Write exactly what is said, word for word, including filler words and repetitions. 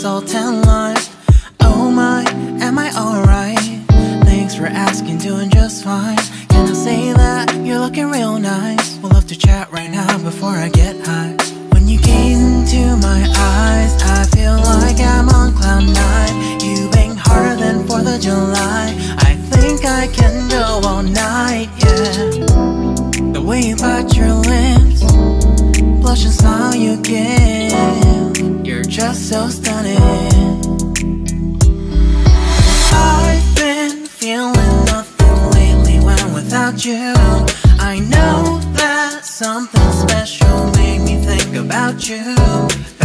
so tan lines. Oh my, am I alright? Thanks for asking, doing just fine. Can I say that you're looking real nice? We'll love to chat right now before I get high. When you gaze into my eyes, I feel like I'm on cloud nine. You bang harder than fourth of July. I think I can go all night, yeah. The way you bite your lips, blush and smile you give, you're just so stunning. I've been feeling nothing lately when without you. I know that something special made me think about you.